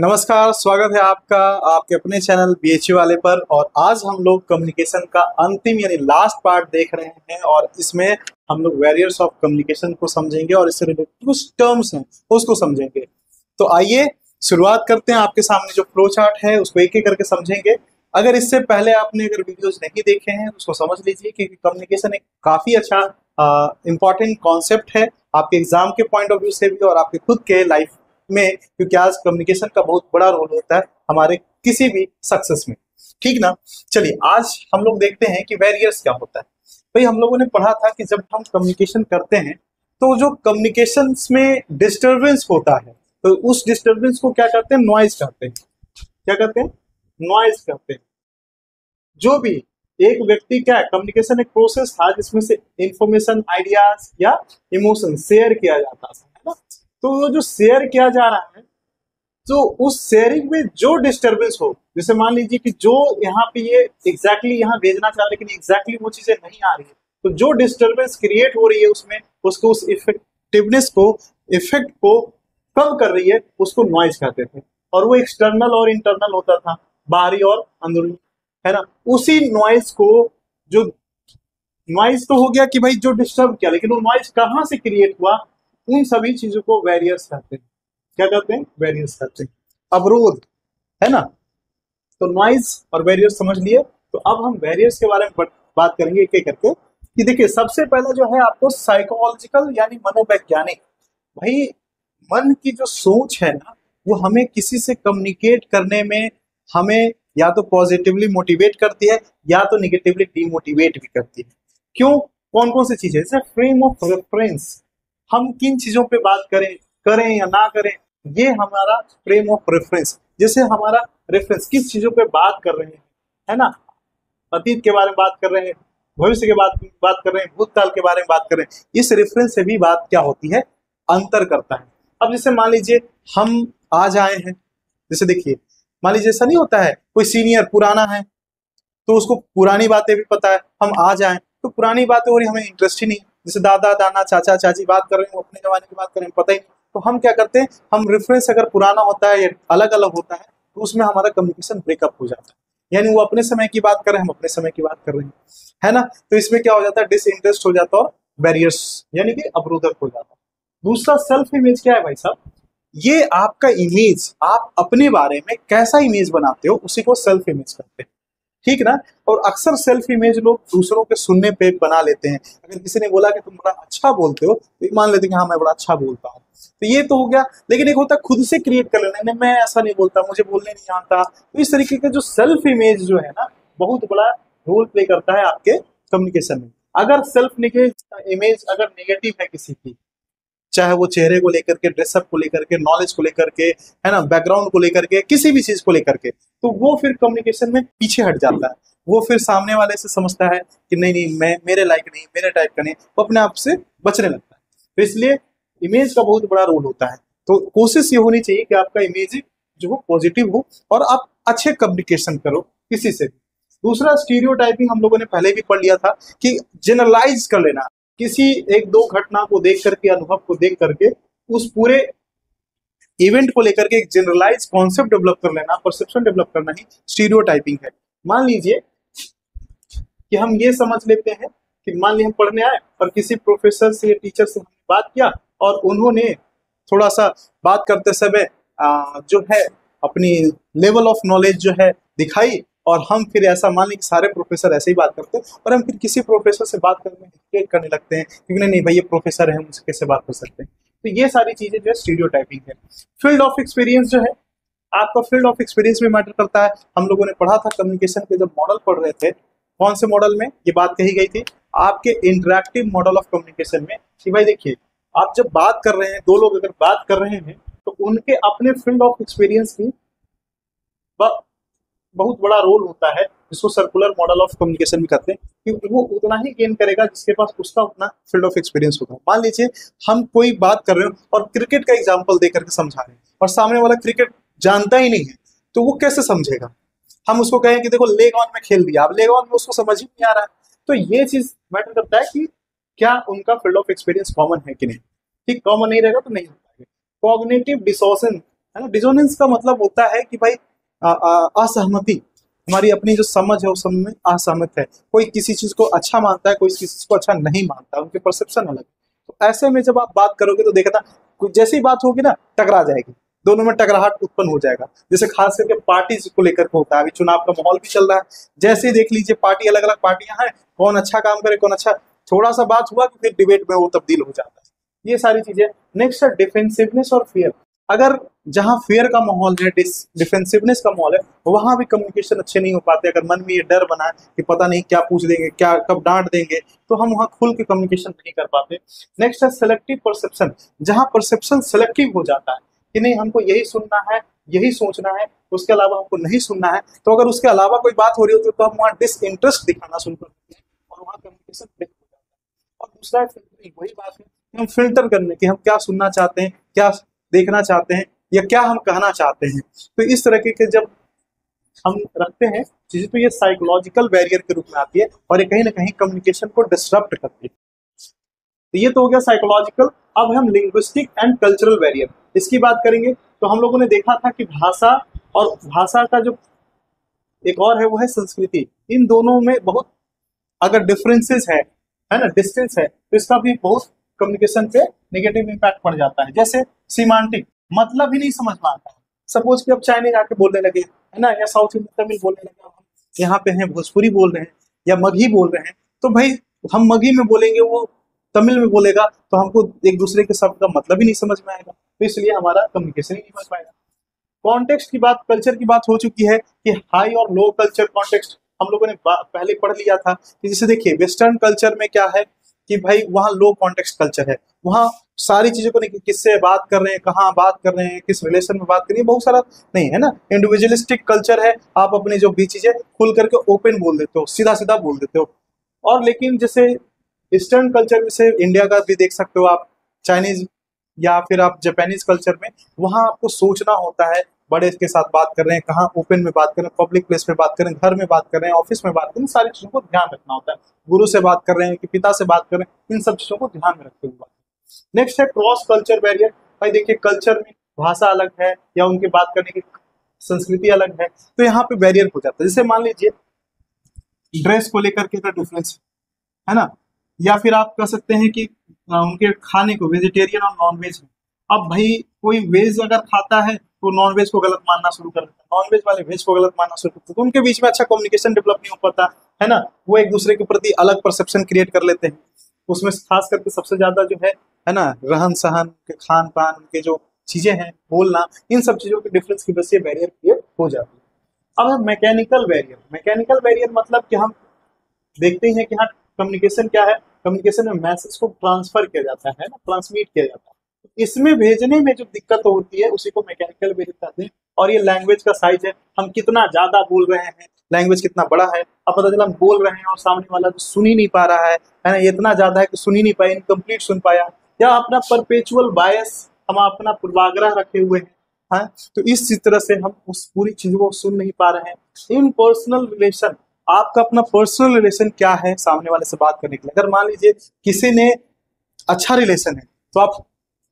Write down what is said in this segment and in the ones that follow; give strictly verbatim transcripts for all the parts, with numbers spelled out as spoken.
नमस्कार, स्वागत है आपका आपके अपने चैनल बीएचयू वाले पर। और आज हम लोग कम्युनिकेशन का अंतिम यानी लास्ट पार्ट देख रहे हैं और इसमें हम लोग वेरियर्स ऑफ कम्युनिकेशन को समझेंगे और इससे रिलेटेड कुछ टर्म्स हैं उसको समझेंगे। तो आइए शुरुआत करते हैं। आपके सामने जो फ्लो चार्ट है उसको एक एक करके समझेंगे। अगर इससे पहले आपने अगर वीडियोज नहीं देखे हैं उसको समझ लीजिए कि कम्युनिकेशन एक काफी अच्छा इंपॉर्टेंट कॉन्सेप्ट है आपके एग्जाम के पॉइंट ऑफ व्यू से भी और आपके खुद के लाइफ में, क्योंकि आज कम्युनिकेशन का बहुत बड़ा रोल होता है हमारे किसी भी सक्सेस में। ठीक ना। चलिए आज हम लोग देखते हैं कि बैरियर्स क्या होता है। भाई हम लोगों ने पढ़ा था कि जब हम कम्युनिकेशन करते हैं तो जो कम्युनिकेशन में डिस्टरबेंस होता है तो उस डिस्टरबेंस को क्या कहते हैं? नॉइज कहते हैं। क्या कहते हैं? नॉइज कहते हैं। जो भी एक व्यक्ति क्या है, कम्युनिकेशन एक प्रोसेस था जिसमें से इंफॉर्मेशन, आइडियाज या इमोशन शेयर किया जाता था, है ना। तो वो जो शेयर किया जा रहा है तो उस शेयरिंग में जो डिस्टरबेंस हो, जैसे मान लीजिए कि जो यहाँ पे ये एग्जैक्टली यहाँ भेजना चाह रहे लेकिन एग्जैक्टली वो चीजें नहीं आ रही है, तो जो डिस्टरबेंस क्रिएट हो रही है उसमें उसको उस इफेक्टिवनेस को इफेक्ट को कम कर रही है, उसको नॉइज कहते थे। और वो एक्सटर्नल और इंटरनल होता था, बाहरी और अंदरूनी, है ना। उसी नॉइज को जो नॉइज तो हो गया कि भाई जो डिस्टर्ब किया, लेकिन वो नॉइज कहाँ से क्रिएट हुआ, उन सभी चीजों को बैरियर्स कहते हैं। क्या कहते हैं? बैरियर्स कहते हैं, अवरोध, है ना। तो नॉइज और बैरियर्स समझ लिए। तो अब हम बैरियर्स के बारे में बात करेंगे एक एक करके। कि देखिए सबसे पहले जो है आपको साइकोलॉजिकल यानी मनोवैज्ञानिक, भाई मन की जो सोच है ना वो हमें किसी से कम्युनिकेट करने में हमें या तो पॉजिटिवली मोटिवेट करती है या तो निगेटिवली डिमोटिवेट भी करती है। क्यों? कौन कौन सी चीजें? जैसे फ्रेम ऑफ रेफरेंस, हम किन चीजों पे बात करें करें या ना करें, ये हमारा फ्रेम ऑफ रेफरेंस। जैसे हमारा रेफरेंस किस चीजों पे बात कर रहे हैं, है ना। अतीत के बारे में बात कर रहे हैं, भविष्य के बात बात कर रहे हैं, भूतकाल के बारे में बात कर रहे हैं, इस रेफरेंस से भी बात क्या होती है, अंतर करता है। अब जैसे मान लीजिए हम आज आए हैं, जैसे देखिए मान लीजिए ऐसा नहीं होता है, कोई सीनियर पुराना है तो उसको पुरानी बातें भी पता है, हम आ जाएं तो पुरानी बातें हो रही, हमें इंटरेस्ट ही नहीं। जैसे दादा दाना चाचा चाची बात कर रहे हैं, वो अपने जमाने की बात कर रहे हैं, पता ही नहीं। तो हम क्या करते हैं, हम रेफरेंस अगर पुराना होता है या अलग अलग होता है तो उसमें हमारा कम्युनिकेशन ब्रेकअप हो जाता है। यानी वो अपने समय की बात कर रहे हैं, हम अपने समय की बात कर रहे हैं, है ना। तो इसमें क्या हो जाता है, डिसइंटरेस्ट हो जाता है और बैरियर्स यानी कि अवरोधक हो जाता है। दूसरा सेल्फ इमेज क्या है भाई साहब? ये आपका इमेज, आप अपने बारे में कैसा इमेज बनाते हो उसी को सेल्फ इमेज कहते हैं। ठीक ना। और अक्सर सेल्फ इमेज लोग दूसरों के सुनने पे बना लेते हैं। अगर किसी ने बोला कि तुम बड़ा अच्छा बोलते हो तो मान लेते हैं कि हाँ मैं बड़ा अच्छा बोलता हूँ, तो ये तो हो गया। लेकिन एक होता है खुद से क्रिएट कर लेना, नहीं मैं ऐसा नहीं बोलता, मुझे बोलने नहीं आता। तो इस तरीके का जो सेल्फ इमेज जो है ना बहुत बड़ा रोल प्ले करता है आपके कम्युनिकेशन में। अगर सेल्फ इमेज अगर नेगेटिव है किसी की, चाहे वो चेहरे को लेकर के, ड्रेसअप को लेकर के, नॉलेज को लेकर के, है ना, बैकग्राउंड को लेकर के, किसी भी चीज को लेकर के, तो वो फिर कम्युनिकेशन में पीछे हट जाता है। वो फिर सामने वाले से समझता है कि नहीं नहीं मैं मेरे लायक नहीं, मेरे टाइप का नहीं, वो अपने आप से बचने लगता है। तो इसलिए इमेज का बहुत बड़ा रोल होता है। तो कोशिश ये होनी चाहिए कि आपका इमेज जो हो पॉजिटिव हो और आप अच्छे कम्युनिकेशन करो किसी से भी। दूसरा स्टीरियोटाइपिंग हम लोगों ने पहले भी पढ़ लिया था कि जनरलाइज कर लेना, किसी एक दो घटना को देख करके, अनुभव को देख करके उस पूरे इवेंट को लेकर के एक जनरलाइज कॉन्सेप्ट डेवलप कर लेना, परसेप्शन डेवलप करना ही स्टीरियोटाइपिंग है। मान लीजिए कि हम ये समझ लेते हैं कि मान लीजिए हम पढ़ने आए और किसी प्रोफेसर से या टीचर से हमने बात किया और उन्होंने थोड़ा सा बात करते समय जो है अपनी लेवल ऑफ नॉलेज जो है दिखाई, और हम फिर ऐसा मान लें कि सारे प्रोफेसर ऐसे ही बात करते हैं और हम फिर किसी प्रोफेसर से बात करने में हेजिटेट करने लगते हैं क्योंकि नहीं नहीं भाई ये प्रोफेसर है, हम उससे कैसे बात कर सकते हैं। तो ये सारी चीजें जो है स्टीरियोटाइपिंग है। फील्ड ऑफ एक्सपीरियंस जो है आपका फील्ड ऑफ एक्सपीरियंस में मैटर करता है। हम लोगों ने पढ़ा था कम्युनिकेशन के जब मॉडल पढ़ रहे थे, कौन से मॉडल में ये बात कही गई थी, आपके इंटरैक्टिव मॉडल ऑफ कम्युनिकेशन में, कि भाई देखिए आप जब बात कर रहे हैं, दो लोग अगर बात कर रहे हैं तो उनके अपने फील्ड ऑफ एक्सपीरियंस की बहुत बड़ा रोल होता है, जिसको सर्कुलर मॉडल ऑफ कम्युनिकेशन भी कहते हैं, कि वो उतना ही गेन करेगा जिसके पास उसका उतना फील्ड ऑफ एक्सपीरियंस होगा। मान लीजिए हम कोई बात कर रहे हो और क्रिकेट का एग्जांपल दे करके समझा रहे हैं और सामने वाला क्रिकेट जानता ही नहीं है, तो वो कैसे समझेगा? हम उसको कहें कि देखो लेग ऑन में खेल दिया, अब लेग ऑन में उसको समझ ही नहीं आ रहा है। तो ये चीज मैटर करता है कि क्या उनका फील्ड ऑफ एक्सपीरियंस कॉमन है कि नहीं। ठीक, कॉमन नहीं रहेगा तो नहीं हो पाएगा। कॉग्निटिव डिसोर्सन है ना। डिसोनेंस का मतलब होता है कि भाई अ- अ- असहमति, हमारी अपनी जो समझ है उस समझ में असहमत है। कोई किसी चीज को अच्छा मानता है, कोई किसी चीज को अच्छा नहीं मानता, उनके परसेप्शन अलग है। तो ऐसे में जब आप बात करोगे तो देखना कुछ जैसी बात होगी ना टकरा जाएगी, दोनों में टकराहट उत्पन्न हो जाएगा। जैसे खास करके पार्टी को लेकर के होता है, अभी चुनाव का माहौल भी चल रहा है, जैसे ही देख लीजिए पार्टी अलग अलग पार्टियां हैं, कौन अच्छा काम करे कौन अच्छा, थोड़ा सा बात हुआ कि फिर डिबेट में वो तब्दील हो जाता है। ये सारी चीजें। नेक्स्ट है डिफेंसिवनेस और फियर। अगर जहां फियर का माहौल है, डिफेंसिवनेस का माहौल है, वहां भी कम्युनिकेशन अच्छे नहीं हो पाते। अगर मन में ये डर बना है कि पता नहीं क्या पूछ देंगे, क्या कब डांट देंगे, तो हम वहां खुल के कम्युनिकेशन नहीं कर पाते। नेक्स्ट है सेलेक्टिव परसेप्शन। जहां परसेप्शन सेलेक्टिव हो जाता है कि नहीं हमको यही सुनना है, यही सोचना है, उसके अलावा हमको नहीं सुनना है, तो अगर उसके अलावा कोई बात हो रही होती है तो हम वहाँ डिसइंटरेस्ट दिखाना शुरू कर देते हैं और वहाँ कम्युनिकेशन ब्रेक हो जाता है। और दूसरा फिल्टरिंग, वही बात है कि हम फिल्टर करने की, हम क्या सुनना चाहते हैं, क्या देखना चाहते हैं, या क्या हम कहना चाहते हैं। तो इस तरह के जब हम रखते हैं चीजें, तो ये साइकोलॉजिकल बैरियर के रूप में आती है और ये कहीं ना कहीं कम्युनिकेशन को डिसरप्ट करती है। तो ये तो हो गया साइकोलॉजिकल। अब हम लिंग्विस्टिक एंड कल्चरल बैरियर, इसकी बात करेंगे। तो हम लोगों ने देखा था कि भाषा और भाषा का जो एक और है वो है संस्कृति। इन दोनों में बहुत अगर डिफरेंसेस है है ना, डिस्टेंस है, तो इसका भी बहुत कम्युनिकेशन पे नेगेटिव इम्पैक्ट पड़ जाता है। जैसे सीमांटिक, मतलब ही नहीं समझ में आता है। सपोज कि अब चाइनीज आके बोलने लगे, है ना, या साउथ इंडियन तमिल बोलने लगे, हम यहाँ पे हैं भोजपुरी बोल रहे हैं या मगही बोल रहे हैं, तो भाई हम मगही में बोलेंगे, वो तमिल में बोलेगा, तो हमको एक दूसरे के शब्द का मतलब ही नहीं समझ में आएगा, तो इसलिए हमारा कम्युनिकेशन ही नहीं बन पाएगा। कॉन्टेक्स्ट की बात, कल्चर की बात हो चुकी है कि हाई और लो कल्चर कॉन्टेक्स्ट हम लोगों ने पहले पढ़ लिया था कि जैसे देखिए वेस्टर्न कल्चर में क्या है कि भाई वहाँ लो कॉन्टेक्स्ट कल्चर है, वहाँ सारी चीजों को नहीं, किससे बात कर रहे हैं, कहाँ बात कर रहे हैं, किस रिलेशन में बात कर रही है, बहुत सारा नहीं है ना। इंडिविजुअलिस्टिक कल्चर है, आप अपनी जो भी चीजें खुल करके ओपन बोल देते हो, सीधा सीधा बोल देते हो। और लेकिन जैसे ईस्टर्न कल्चर में से इंडिया का भी देख सकते हो आप, चाइनीज या फिर आप जापानीज कल्चर में, वहां आपको सोचना होता है, बड़े के साथ बात कर रहे हैं, कहाँ ओपन में बात कर रहे हैं, पब्लिक प्लेस में बात कर रहे हैं, घर में बात कर रहे हैं, ऑफिस में बात कर रहे हैं, सारी चीजों को ध्यान रखना होता है। गुरु से बात कर रहे हैं कि पिता से बात कर रहे हैं, इन सब चीजों को ध्यान में रखते हुए बात। नेक्स्ट है क्रॉस कल्चर बैरियर। भाई देखिए कल्चर में भाषा अलग है या उनकी बात करने की संस्कृति अलग है, तो यहाँ पे बैरियर हो जाता है। जैसे मान लीजिए ड्रेस को लेकर के का डिफरेंस है ना, या फिर आप कह सकते हैं कि अ, उनके खाने को, वेजिटेरियन और नॉन वेज। अब भाई कोई वेज अगर खाता है तो नॉन वेज को गलत मानना शुरू कर देता है, नॉन वेज वाले वेज को गलत मानना शुरू करते हैं, तो उनके बीच में अच्छा कम्युनिकेशन डेवलप नहीं हो पाता है ना। वो एक दूसरे के प्रति अलग परसेप्शन क्रिएट कर लेते हैं। उसमें खास करके सबसे ज्यादा जो है है ना, रहन सहन के, खान पान के जो चीजें हैं, बोलना, इन सब चीजों के डिफरेंस की वजह से बैरियर क्रिएट हो जाती है। अब मैकेनिकल बैरियर, मैकेनिकल बैरियर मतलब कि हम देखते हैं कि हाँ कम्युनिकेशन क्या है, कम्युनिकेशन में मैसेज को ट्रांसफर किया जाता है ना, ट्रांसमिट किया जाता है, तो इसमें भेजने में जो दिक्कत होती है उसी को मैकेनिकल बैरियर कहते हैं। और ये लैंग्वेज का साइज है, हम कितना ज्यादा बोल रहे हैं, लैंग्वेज कितना बड़ा है, अब पता चला हम बोल रहे हैं और सामने वाला तो सुन ही नहीं पा रहा है है ना, ये इतना ज्यादा है कि सुन ही नहीं पाया, इनकम्प्लीट सुन पाया, या अपना परपेचुअल बायस, हम अपना पूर्वाग्रह रखे हुए हैं, हाँ, तो इस तरह से हम उस पूरी चीज को सुन नहीं पा रहे हैं। इन पर्सनल रिलेशन, आपका अपना पर्सनल रिलेशन क्या है सामने वाले से बात करने के लिए। अगर मान लीजिए किसी ने अच्छा रिलेशन है तो आप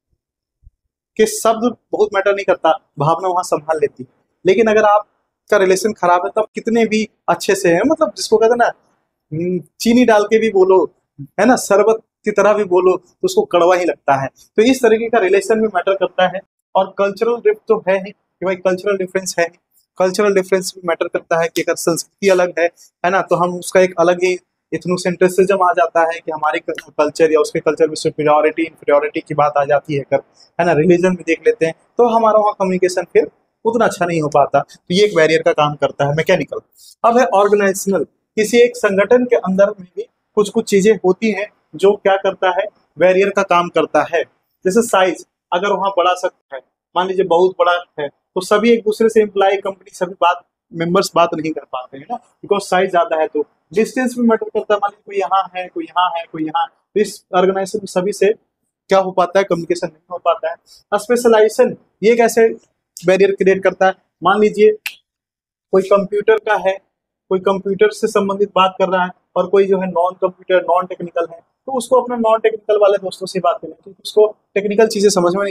के शब्द बहुत मैटर नहीं करता, भावना वहां संभाल लेती है। लेकिन अगर आपका रिलेशन खराब है तो आप कितने भी अच्छे से हैं, मतलब जिसको कहते हैं ना, हम्म, चीनी डाल के भी बोलो, है ना, शरबत की तरह भी बोलो, तो उसको कड़वा ही लगता है। तो इस तरीके का रिलेशन में मैटर करता है। और कल्चरल ड्रिफ्ट तो है ही कि भाई कल्चरल डिफरेंस है, कल्चरल डिफरेंस भी मैटर करता है कि अगर संस्कृति अलग है है ना, तो हम उसका एक अलग ही इथनोसेंट्रिसिज्म आ जाता है कि हमारे कल्चर या उसके कल्चर में सुपीरियरिटी इंफीरियरिटी की बात आ जाती है। अगर है ना रिलीजन में देख लेते हैं तो हमारा वहाँ कम्युनिकेशन फिर उतना अच्छा नहीं हो पाता, तो ये एक बैरियर का काम करता है मैकेनिकल। अब है ऑर्गेनाइजेशनल, किसी एक संगठन के अंदर में भी कुछ कुछ चीजें होती हैं जो क्या करता है, बैरियर का काम करता है। जैसे साइज, अगर वहाँ बड़ा सा है, मान लीजिए बहुत बड़ा है, तो सभी एक दूसरे से एम्प्लॉय कंपनी सभी बात मेंबर्स बात नहीं कर पाते हैं ना, बिकॉज साइज ज्यादा है। तो डिस्टेंस भी मैटर करता है, मान लीजिए कोई यहाँ है, कोई यहाँ है, कोई यहाँ, तो इस ऑर्गेनाइजेशन में सभी से क्या हो पाता है, कम्युनिकेशन नहीं हो पाता है। स्पेशलाइजेशन, ये कैसे बैरियर क्रिएट करता है, मान लीजिए कोई कंप्यूटर का है, कोई कंप्यूटर से संबंधित बात कर रहा है, और कोई जो है नॉन कंप्यूटर नॉन टेक्निकल है, तो उसको अपना नॉन टेक्निकल वाले दोस्तों से बात करनी है, तो उसको टेक्निकल चीजें समझ में नहीं आएंगी,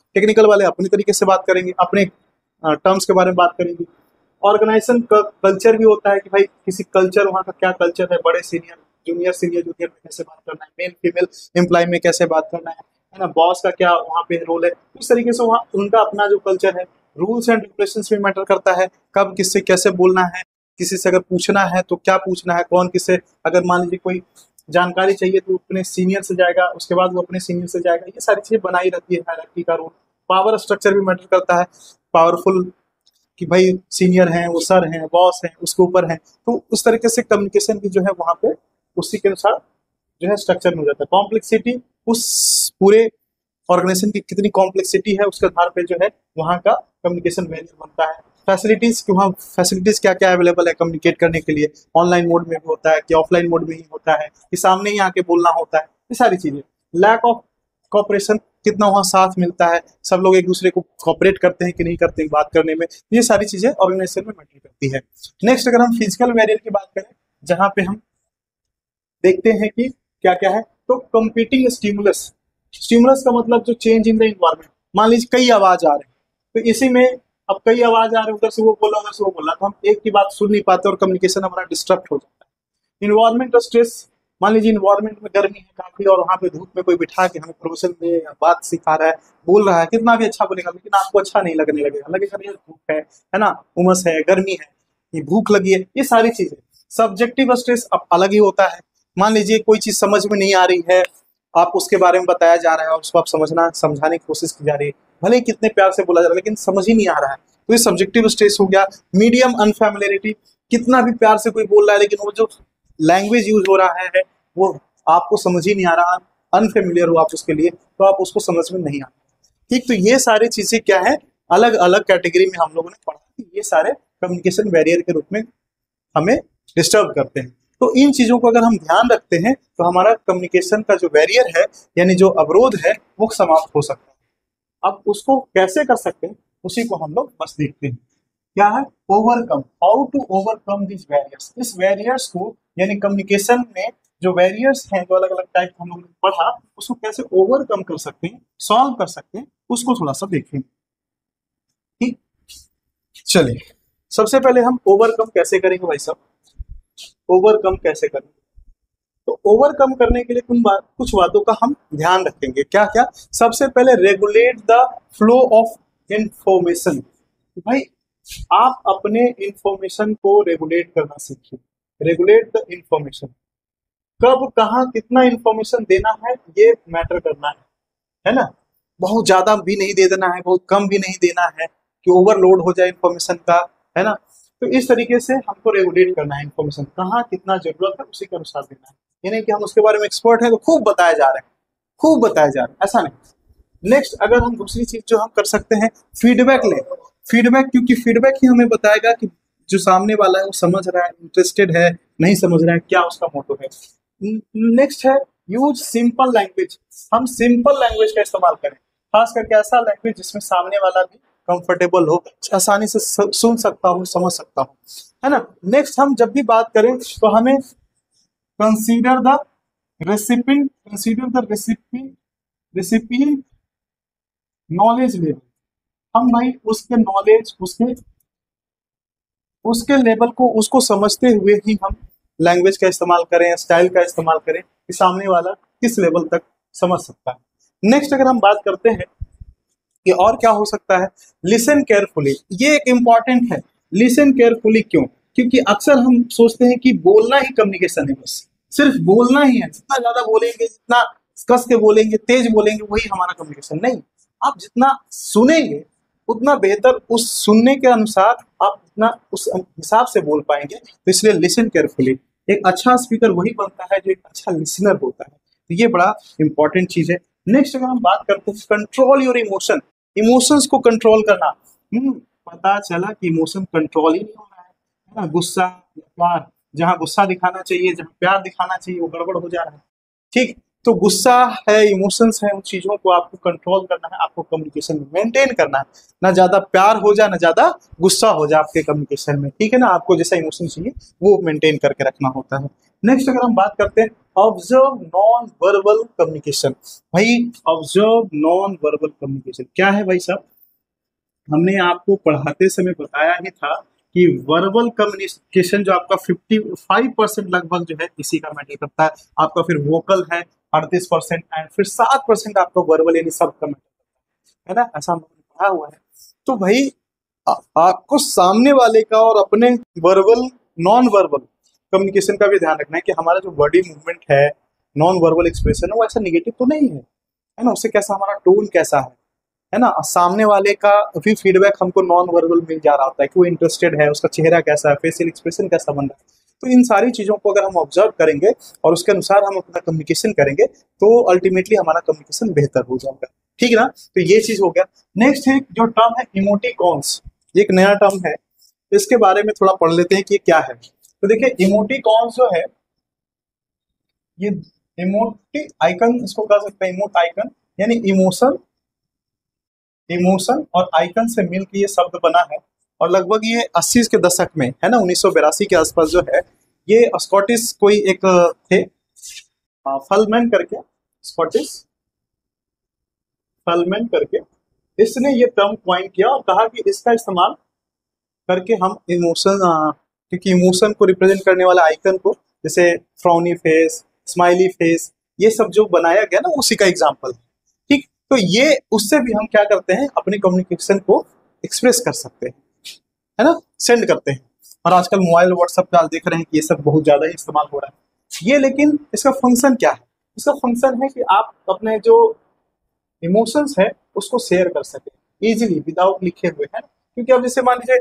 टेक्निकल वाले अपने तरीके से बात करेंगे, अपने टर्म्स के बारे में बात करेंगे। ऑर्गेनाइजेशन का कल्चर भी होता है कि भाई किसी कल्चर, वहाँ का क्या कल्चर है, बड़े सीनियर जूनियर सीनियर जूनियर में कैसे बात करना है, मेल फीमेल एम्प्लॉय में कैसे बात करना है है ना, बॉस का क्या वहाँ पे रोल है। इस तरीके से वहाँ उनका अपना जो कल्चर है, रूल्स एंड रेगुलेशंस भी मैटर करता है, कब किससे कैसे बोलना है, किसी से अगर पूछना है तो क्या पूछना है, कौन किससे, अगर मान लीजिए कोई जानकारी चाहिए तो अपने सीनियर से जाएगा, उसके बाद वो अपने सीनियर से जाएगा। ये सारी चीजें बनाई रहती है हायरार्की का रोल। पावर स्ट्रक्चर भी मैटर करता है, पावरफुल कि भाई सीनियर हैं, वो सर हैं, बॉस हैं, उसके ऊपर हैं, तो उस तरीके से कम्युनिकेशन भी जो है वहाँ पे उसी के अनुसार जो है स्ट्रक्चर में हो जाता है। कॉम्प्लेक्सिटी, उस पूरे ऑर्गेनाइजेशन की कितनी कॉम्प्लेक्सिटी है उसके आधार पे जो है वहाँ का कम्युनिकेशन वेरियर बनता है। फैसिलिटीज कि वहाँ फैसिलिटीज क्या क्या अवेलेबल है कम्युनिकेट करने के लिए, ऑनलाइन मोड में भी होता है कि ऑफलाइन मोड में ही होता है कि सामने ही आके बोलना होता है, ये सारी चीजें। लैक ऑफ कॉपरेशन, कितना वहाँ साथ मिलता है, सब लोग एक दूसरे को कॉपरेट करते हैं कि नहीं करते हैं बात करने में, ये सारी चीजें ऑर्गेनाइजेशन में मैटर करती है। नेक्स्ट अगर हम फिजिकल वेरियर की बात करें, जहाँ पे हम देखते हैं कि क्या क्या है, तो कंपीटिंग स्टिमुलस। स्टिमुलस का मतलब जो चेंज इन द इन्वायरमेंट, मान लीजिए कई आवाज आ रहे हैं, तो इसी में अब कई आवाज आ रहे हैं, उधर से वो बोला उधर से वो बोला, तो हम एक की बात सुन नहीं पाते और कम्युनिकेशन हमारा डिस्टर्ब हो जाता है। इन्वायरमेंट स्ट्रेस, मान लीजिए इन्वायरमेंट में गर्मी है काफी और वहाँ पे धूप में कोई बिठा के हमें प्रोफेशन में या बात सिखा रहा है, बोल रहा है, कितना भी अच्छा बोलेगा लेकिन आपको अच्छा नहीं लगने लगेगा, लगेगा यार धूप है है ना, उमस है, गर्मी है, ये भूख लगी है, ये सारी चीजें। सब्जेक्टिव स्ट्रेस अब अलग ही होता है, मान लीजिए कोई चीज समझ में नहीं आ रही है, आप उसके बारे में बताया जा रहा है और उसको आप समझना समझाने की कोशिश की जा रही है, भले ही कितने प्यार से बोला जा रहा है लेकिन समझ ही नहीं आ रहा है, तो ये सब्जेक्टिव स्ट्रेस हो गया। मीडियम अनफैमिलियरिटी, कितना भी प्यार से कोई बोल रहा है लेकिन वो जो लैंग्वेज यूज हो रहा है वो आपको समझ ही नहीं आ रहा, अनफेमिलियर हो आप उसके लिए, तो आप उसको समझ में नहीं आता। ठीक, तो ये सारी चीजें क्या है, अलग अलग कैटेगरी में हम लोगों ने पढ़ा कि ये सारे कम्युनिकेशन बैरियर के रूप में हमें डिस्टर्ब करते हैं। तो इन चीजों को अगर हम ध्यान रखते हैं तो हमारा कम्युनिकेशन का जो बैरियर है यानी जो अवरोध है वो समाप्त हो सकता है। अब उसको कैसे कर सकते हैं उसी को हम लोग बस देखते हैं, क्या है overcome, how to overcome this barriers. इस बैरियर्स को यानी कम्युनिकेशन में जो बैरियर्स हैं, जो अलग अलग टाइप हम लोगों ने पढ़ा, उसको कैसे ओवरकम कर सकते हैं, सॉल्व कर सकते हैं, उसको थोड़ा सा देखें। ठीक, चलिए सबसे पहले हम ओवरकम कैसे करेंगे भाई साहब, ओवरकम कैसे करेंगे, तो ओवरकम करने के लिए कुछ बात कुछ बातों का हम ध्यान रखेंगे। क्या क्या, सबसे पहले regulate the flow of information. भाई आप अपने इंफॉर्मेशन को रेगुलेट करना सीखिए। रेगुलेट द इंफॉर्मेशन, कब कहाँ कितना इंफॉर्मेशन देना है ये मैटर करना है, है ना, बहुत ज्यादा भी नहीं दे देना है, बहुत कम भी नहीं देना है कि ओवरलोड हो जाए इंफॉर्मेशन का, है ना। तो इस तरीके से हमको रेगुलेट करना है, इंफॉर्मेशन कहाँ कितना जरूरत है उसी के अनुसार देना है। ये नहीं कि हम उसके बारे में एक्सपर्ट हैं तो खूब बताया जा रहे हैं, खूब बताया जा रहा है, ऐसा नहीं। नेक्स्ट अगर हम दूसरी चीज जो हम कर सकते हैं, फीडबैक लें। फीडबैक, क्योंकि फीडबैक ही हमें बताएगा कि जो सामने वाला है वो समझ रहा है, इंटरेस्टेड है, नहीं समझ रहा है, क्या उसका मोटिव है। नेक्स्ट है यूज सिंपल लैंग्वेज। हम सिंपल लैंग्वेज का इस्तेमाल करें, खास करके ऐसा लैंग्वेज जिसमें सामने वाला भी कंफर्टेबल हो, आसानी से सुन सकता हो, समझ सकता हो, है ना। नेक्स्ट हम जब भी बात करें तो हमें consider the recipient, consider the recipient recipient knowledge level. हम भाई उसके नॉलेज उसके उसके लेवल को उसको समझते हुए ही हम लैंग्वेज का इस्तेमाल करें, स्टाइल का इस्तेमाल करें कि सामने वाला किस लेवल तक समझ सकता है। नेक्स्ट अगर हम बात करते हैं कि और क्या हो सकता है, लिसन केयरफुली। ये एक इम्पॉर्टेंट है, लिसन केयरफुली। क्यों? क्योंकि अक्सर हम सोचते हैं कि बोलना ही कम्युनिकेशन है, बस सिर्फ बोलना ही है, जितना ज्यादा बोलेंगे, जितना कस के बोलेंगे, तेज बोलेंगे, वही हमारा कम्युनिकेशन। नहीं, आप जितना सुनेंगे उतना बेहतर, उस सुनने के अनुसार आप उतना उस हिसाब से बोल पाएंगे। तो इसलिए लिसन केयरफुली। एक अच्छा स्पीकर वही बनता है जो एक अच्छा लिसनर होता है, तो ये बड़ा इंपॉर्टेंट चीज है। नेक्स्ट अगर हम बात करते हैं कंट्रोल योर इमोशन, इमोशंस को कंट्रोल करना। हम्म पता चला कि इमोशन कंट्रोल ही नहीं हो रहा है, है ना, गुस्सा या प्यार, जहाँ गुस्सा दिखाना चाहिए, जहाँ प्यार दिखाना चाहिए, वो गड़बड़ हो जा रहा है। ठीक, तो गुस्सा है, इमोशंस है, उन चीजों को आपको कंट्रोल करना है, आपको कम्युनिकेशन में मेंटेन करना है। ना ज्यादा प्यार हो जाए, ना ज्यादा गुस्सा हो जाए आपके कम्युनिकेशन में, ठीक है ना। आपको जैसा इमोशन चाहिए वो मेंटेन करके रखना होता है। नेक्स्ट अगर हम बात करते हैं ऑब्जर्व नॉन वर्बल कम्युनिकेशन। भाई ऑब्जर्व नॉन वर्बल कम्युनिकेशन क्या है भाई साहब? हमने आपको पढ़ाते समय बताया ही था कि वर्बल कम्युनिकेशन जो आपका पचपन परसेंट लगभग जो है इसी का मैटर करता है। आपका फिर वोकल है अड़तीस परसेंट एंड फिर सात परसेंट आपका वर्बल यानी सब का मैटर करता है, है ना? ऐसा हमने पढ़ा हुआ है। तो भाई आ, आपको सामने वाले का और अपने वर्बल नॉन वर्बल कम्युनिकेशन का भी ध्यान रखना है कि हमारा जो बॉडी मूवमेंट है, नॉन वर्बल एक्सप्रेशन है, वो ऐसा निगेटिव तो नहीं है, है ना? उससे कैसा हमारा टोन कैसा है है ना? सामने वाले का भी फीडबैक हमको नॉन वर्बल मिल जा रहा होता है कि वो इंटरेस्टेड है, उसका चेहरा कैसा है, फेशियल एक्सप्रेशन कैसा बन रहा है। तो इन सारी चीजों को अगर हम ऑब्जर्व करेंगे और उसके अनुसार हम अपना कम्युनिकेशन करेंगे तो अल्टीमेटली हमारा कम्युनिकेशन बेहतर हो जाएगा। ठीक है ना? तो ये चीज हो गया। नेक्स्ट है जो टर्म है इमोटिकॉन्स, ये एक नया टर्म है, इसके बारे में थोड़ा पढ़ लेते हैं कि ये क्या है। तो देखिए इमोटिकॉन्स जो है ये इमोटी आइकन इसको कह सकते हैं, इमोट आइकन यानी इमोशन, इमोशन और आइकन से मिलकर ये शब्द बना है। और लगभग ये अस्सी के दशक में, है ना, उन्नीस सौ बिरासी के आसपास जो है, ये स्कॉटिश कोई एक थे फलमैन करके, स्कॉटिश फलमैन करके, इसने ये टर्म क्वाइन किया और कहा कि इसका इस्तेमाल करके हम इमोशन, क्योंकि इमोशन को रिप्रेजेंट करने वाला आइकन को, जैसे फ्राउनी फेस, स्माइली फेस, ये सब जो बनाया गया ना, उसी का एग्जाम्पल। ठीक, तो ये उससे भी हम क्या करते हैं, अपने कम्युनिकेशन को एक्सप्रेस कर सकते हैं, है ना, सेंड करते हैं। और आजकल मोबाइल व्हाट्सएप पे आप देख रहे हैं कि ये सब बहुत ज्यादा ही इस्तेमाल हो रहा है ये। लेकिन इसका फंक्शन क्या है? इसका फंक्शन है कि आप अपने जो इमोशंस है उसको शेयर कर सके इजीली विदाउट लिखे हुए, है। क्योंकि अब जैसे मान लीजिए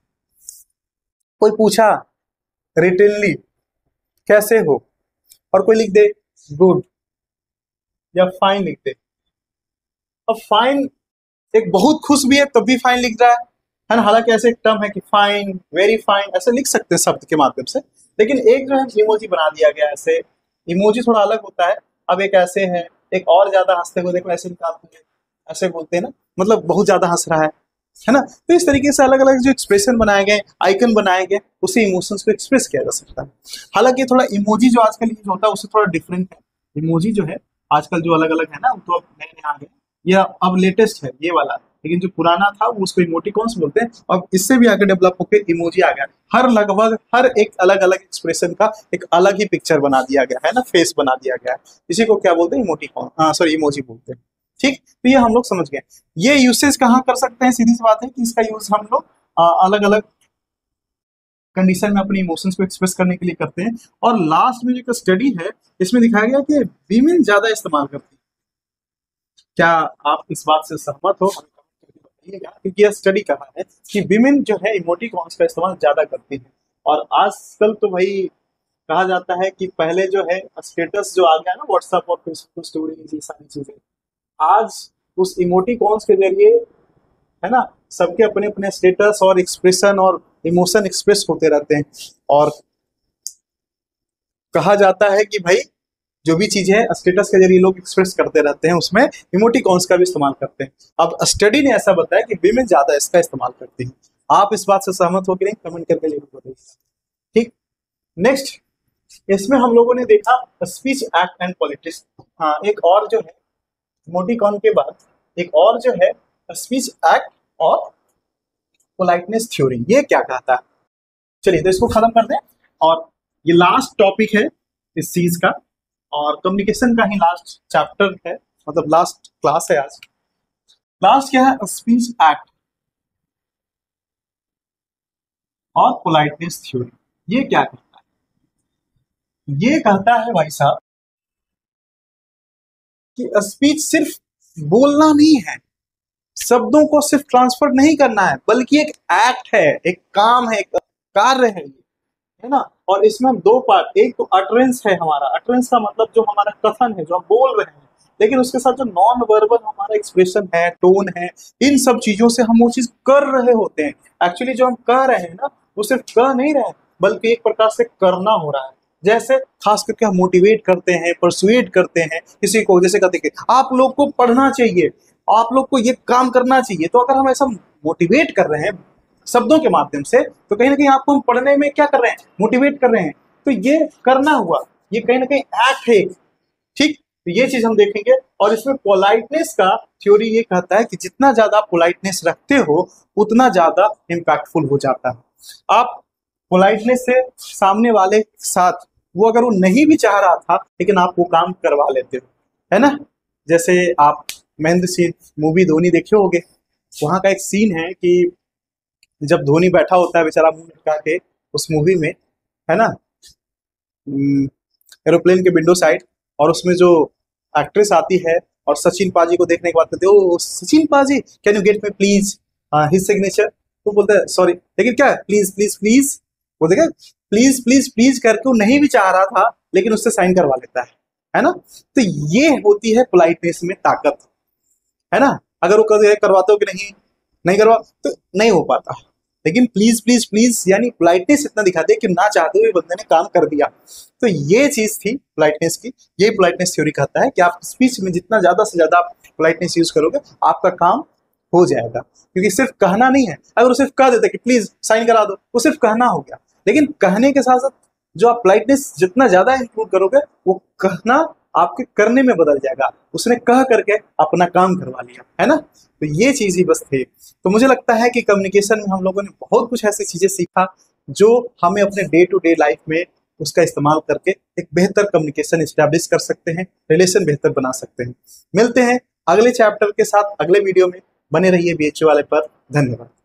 कोई पूछा रिटेनली कैसे हो, और कोई लिख दे गुड या फाइन लिख दे। अब फाइन एक बहुत खुश भी है तब भी फाइन लिख रहा है, है ना? हालांकि ऐसे एक टर्म है कि फाइन, वेरी फाइन, ऐसे लिख सकते हैं शब्द के माध्यम से। लेकिन एक जो है इमोजी बना दिया गया, ऐसे इमोजी थोड़ा अलग होता है। अब एक ऐसे है, एक और ज्यादा हंसते हुए, देखो ऐसे निकालते हैं, ऐसे बोलते हैं ना, मतलब बहुत ज्यादा हंस रहा है, है ना? तो इस तरीके से अलग अलग जो एक्सप्रेशन बनाए गए, आइकन बनाए गए, उसी इमोशंस को एक्सप्रेस किया जा सकता है। हालांकि थोड़ा इमोजी जो आजकल यूज होता है उससे थोड़ा डिफरेंट है। इमोजी जो है आजकल जो अलग अलग है ना, वो तो अब नए नए आ गए, यह अब लेटेस्ट है ये वाला। लेकिन जो पुराना था वो उसको इमोटिकॉन्स बोलते हैं। अब इससे भी आगे डेवलप होकर इमोजी आ गया। हर लगभग हर एक अलग अलग एक्सप्रेशन का एक अलग ही पिक्चर बना दिया गया है ना, फेस बना दिया गया है। इसी को क्या बोलते हैं, इमोटिकॉन, हाँ सॉरी इमोजी बोलते हैं। ठीक, तो ये हम लोग समझ गए। ये यूसेज कहाँ कर सकते हैं? सीधी सी बात है कि इसका यूज हम लोग अलग अलग कंडीशन में अपने इमोशंस को एक्सप्रेस करने के लिए करते हैं। और लास्ट में जो स्टडी है इसमें दिखाया गया कि वीमेन ज्यादा इस्तेमाल करती है। क्या आप इस बात से सहमत हो? क्योंकि यह स्टडी कहा है कि विमेन जो है इमोटिकॉन्स का इस्तेमाल ज्यादा करती है। और आजकल तो भाई कहा जाता है कि पहले जो है स्टेटस जो आ गया ना व्हाट्सएप और फेसबुक स्टोरीज, ये सारी चीजें आज उस इमोटिकॉन्स के जरिए, है ना, सबके अपने अपने स्टेटस और एक्सप्रेशन और इमोशन एक्सप्रेस होते रहते हैं। और कहा जाता है कि भाई जो भी चीज है स्टेटस के जरिए लोग एक्सप्रेस करते रहते हैं, उसमें इमोटिकॉन्स का भी इस्तेमाल करते हैं। अब स्टडी ने ऐसा बताया कि विमेन ज्यादा इसका इस्तेमाल करती हैं। आप इस बात से सहमत हो कि नहीं? कमेंट करके जरूर बताइए। ठीक, नेक्स्ट इसमें हम लोगों ने देखा स्पीच एक्ट एंड पॉलिटिक्स। हाँ, एक और जो है इमोटिकॉन के बाद एक और जो है स्पीच एक्ट और पोलाइटनेस थ्योरी। ये क्या कहता है? चलिए तो इसको खत्म कर दें। और ये लास्ट टॉपिक है इस चीज का, और कम्युनिकेशन का ही लास्ट चैप्टर है, मतलब लास्ट क्लास है आज। लास्ट क्या है? स्पीच एक्ट और पोलाइटनेस थ्योरी। ये क्या कहता है? ये कहता है भाई साहब कि स्पीच सिर्फ बोलना नहीं है, शब्दों को सिर्फ ट्रांसफर नहीं करना है, बल्कि एक एक्ट है, एक काम है, एक कार्य है, है ना। और इसमें हम दो पार्ट, एक तो अटरेंस है हमारा, अटरेंस का मतलब जो हमारा कथन है, जो हम बोल रहे हैं, लेकिन उसके साथ जो नॉन वर्बल हमारा एक्सप्रेशन है, टोन है, इन सब चीजों से हम वो चीज कर रहे होते हैं। एक्चुअली जो हम कह रहे हैं ना, वो सिर्फ कह नहीं रहे, बल्कि एक प्रकार से करना हो रहा है। जैसे खास करके हम मोटिवेट करते हैं, परसुएट करते हैं किसी को, जैसे कहते हैं आप लोग को पढ़ना चाहिए, आप लोग को ये काम करना चाहिए। तो अगर हम ऐसा मोटिवेट कर रहे हैं शब्दों के माध्यम से, तो कहीं ना कहीं आपको हम पढ़ने में क्या कर रहे हैं, मोटिवेट कर रहे हैं। तो ये करना हुआ। ये कहीं ना कहीं एक्ट है, ठीक। तो ये चीज हम देखेंगे। और इसमें पोलाइटनेस का थ्योरी ये कहता है कि जितना ज्यादा पोलाइटनेस रखते हो उतना ज्यादा इम्पैक्टफुल हो जाता है। आप पोलाइटनेस से सामने वाले के साथ, वो अगर वो नहीं भी चाह रहा था लेकिन आप वो काम करवा लेते हो, है ना। जैसे आप महेंद्र सिंह मूवी धोनी देखे होगे, वहां का एक सीन है कि जब धोनी बैठा होता है बेचारा मुंह लटका के उस मूवी में, है ना, एरोप्लेन के विंडो साइड, और उसमें जो एक्ट्रेस आती है और सचिन पाजी को देखने के बाद कहते ओ Sachin paaji can you get me please his signature. तो बोलते हैं सॉरी, लेकिन क्या प्लीज प्लीज प्लीज, वो देखा प्लीज प्लीज प्लीज करके वो नहीं भी चाह रहा था लेकिन उससे साइन करवा लेता है, है ना। तो ये होती है पोलाइटनेस में ताकत, है ना। अगर वो करवाते हो कि नहीं नहीं करवा तो नहीं हो पाता, लेकिन प्लीज प्लीज प्लीज यानी पोलाइटनेस इतना दिखाते हैं कि ना चाहते हुए बंदे ने काम कर दिया। तो ये चीज थी पोलाइटनेस की। ये पोलाइटनेस थ्योरी कहता है कि आप स्पीच में जितना ज्यादा से ज्यादा पोलाइटनेस यूज करोगे आपका काम हो जाएगा, क्योंकि सिर्फ कहना नहीं है। अगर वो सिर्फ कह देते कि प्लीज साइन करा दो, वो सिर्फ कहना हो गया, लेकिन कहने के साथ साथ जो आप पोलाइटनेस जितना ज्यादा इंक्लूड करोगे वो कहना आपके करने में बदल जाएगा। उसने कह करके अपना काम करवा लिया, है ना। तो ये चीज ही बस थी। तो मुझे लगता है कि कम्युनिकेशन में हम लोगों ने बहुत कुछ ऐसी चीजें सीखा जो हमें अपने डे टू डे लाइफ में उसका इस्तेमाल करके एक बेहतर कम्युनिकेशन इस्टेब्लिश कर सकते हैं, रिलेशन बेहतर बना सकते हैं। मिलते हैं अगले चैप्टर के साथ अगले वीडियो में। बने रहिए बीएचयू वाले पर। धन्यवाद।